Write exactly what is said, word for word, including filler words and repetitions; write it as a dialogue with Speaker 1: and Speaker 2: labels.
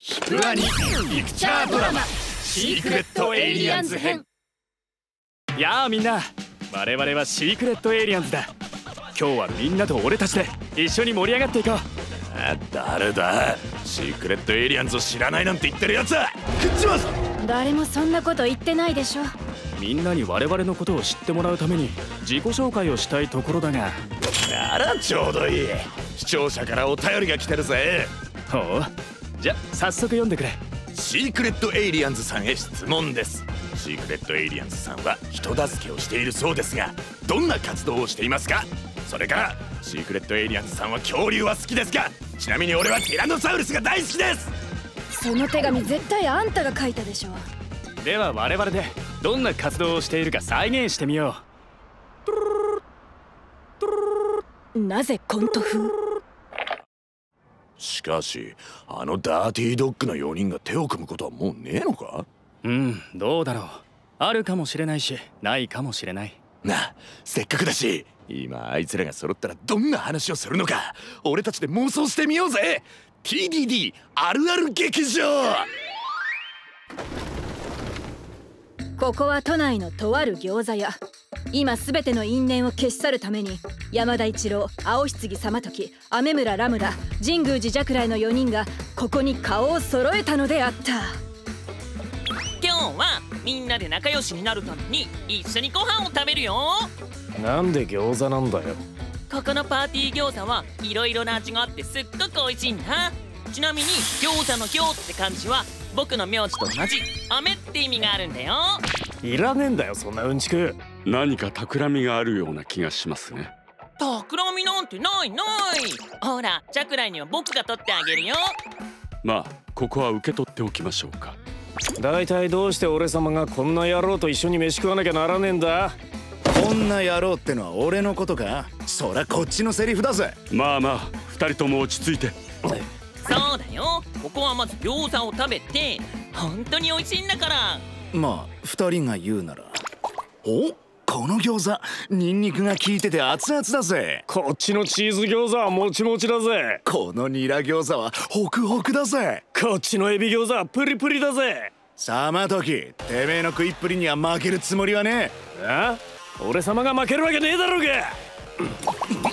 Speaker 1: ヒプアニピクチャードラマシークレットエイリアンズ編。やあみんな、我々はシークレットエイリアンズだ。今日はみんなと俺たちで一緒に盛り上がっていこう。
Speaker 2: あ、誰だ？シークレットエイリアンズを知らないなんて言ってるやつは食っちます。
Speaker 3: 誰もそんなこと言ってないでしょ。
Speaker 1: みんなに我々のことを知ってもらうために自己紹介をしたいところだが。
Speaker 2: ならちょうどいい。視聴者からお便りが来てるぜ。
Speaker 1: ほう、じゃ早速読んでくれ。
Speaker 2: シークレットエイリアンズさんへ質問です。シークレットエイリアンズさんは人助けをしているそうですが、どんな活動をしていますか？それからシークレットエイリアンズさんは恐竜は好きですか？ちなみに俺はティラノサウルスが大好きです。
Speaker 3: その手紙絶対あんたが書いたでしょ。
Speaker 1: では我々でどんな活動をしているか再現してみよ
Speaker 3: う。なぜコント風？
Speaker 2: しかしあのダーティードッグのよにんが手を組むことはもうねえのか？
Speaker 1: うん、どうだろう。あるかもしれないしないかもしれない。
Speaker 2: なあ、せっかくだし今あいつらが揃ったらどんな話をするのか俺たちで妄想してみようぜ。 ティーディーディー あるある劇場。
Speaker 3: ここは都内のとある餃子屋。今すべての因縁を消し去るために山田一郎、青棺様時、雨村ラムダ、神宮寺ジャクライのよにんがここに顔を揃えたのであった。
Speaker 4: 今日はみんなで仲良しになるために一緒にご飯を食べるよ。
Speaker 5: なんで餃子なんだよ。
Speaker 4: ここのパーティー餃子はいろいろな味があってすっごく美味しいんだ。ちなみに餃子の餃って漢字は僕の名字と同じ雨って意味があるんだよ。
Speaker 5: いらねえんだよそんなうんちく。
Speaker 6: 何か企みがあるような気がしますね。
Speaker 4: 企みなんてないない。ほらジャクライには僕が取ってあげるよ。
Speaker 6: まあここは受け取っておきましょうか。
Speaker 5: だいたいどうして俺様がこんな野郎と一緒に飯食わなきゃならねえんだ。
Speaker 7: こんな野郎ってのは俺のことか？そりゃこっちのセリフだぜ。
Speaker 6: まあまあ二人とも落ち着いて。
Speaker 4: そうだよ、ここはまず餃子を食べて本当に美味しいんだから。
Speaker 7: まあ二人が言うなら。お、この餃子ニンニクが効いてて熱々だぜ。
Speaker 5: こっちのチーズ餃子はもちもちだぜ。
Speaker 7: このニラ餃子はホクホクだぜ。
Speaker 5: こっちのエビ餃子はプリプリだぜ。
Speaker 7: 様時、てめえの食いっぷりには負けるつもりはねえ。
Speaker 5: あ？俺様が負けるわけねえだろうが。